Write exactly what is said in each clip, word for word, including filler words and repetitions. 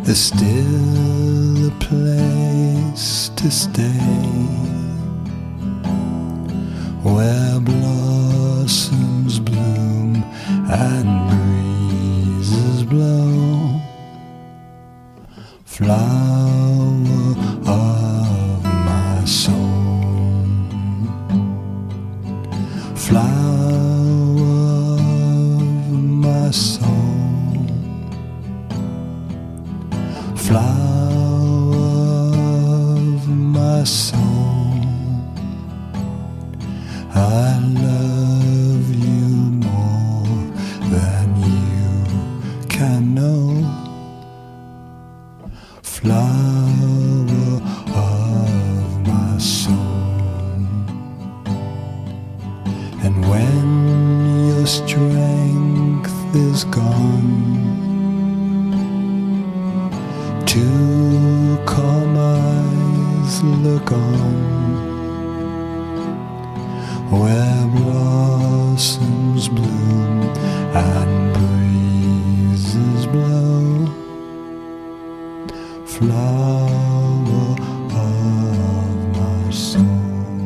There's still a place to stay, where blossoms bloom and breezes blow. Flower of my soul, flower of my soul, flower of my soul. I love you more than you can know. Flower of my soul. And when your strength is gone, two calm eyes look on, where blossoms bloom and breezes blow. Flower of my soul,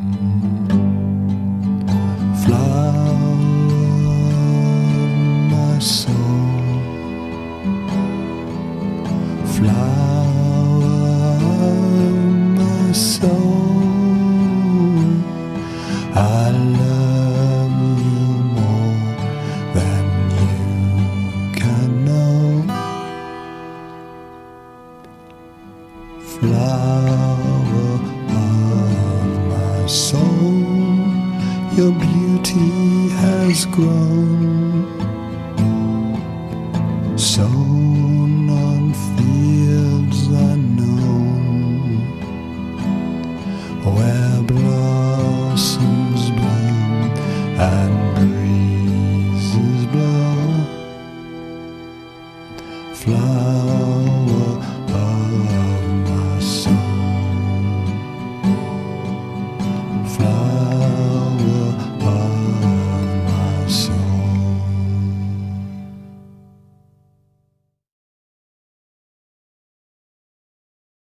flower of my soul, flower of my soul. I love you more than you can know. Flower of my soul, your beauty has grown, sown on fields unknown, where blossoms bloom and breezes blow. Flower